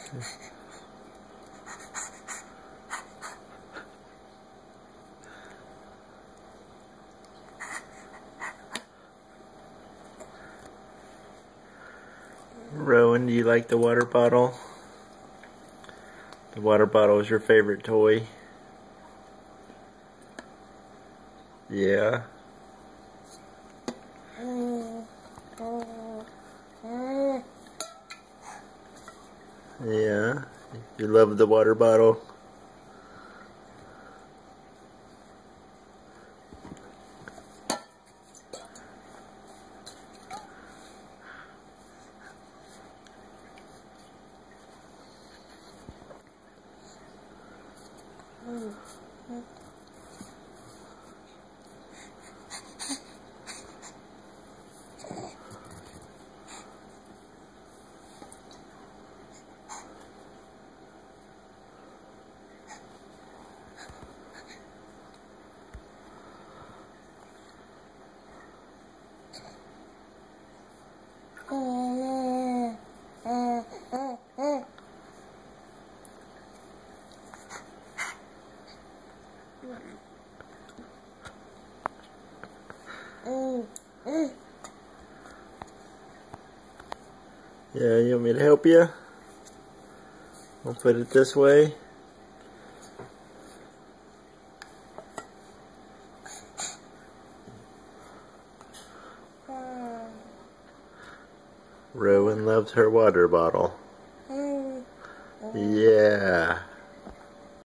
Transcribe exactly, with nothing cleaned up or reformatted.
Rowan, do you like the water bottle? The water bottle is your favorite toy? Yeah. Yeah. You love the water bottle? Yeah, you want me to help you? I'll put it this way. Rowan loves her water bottle.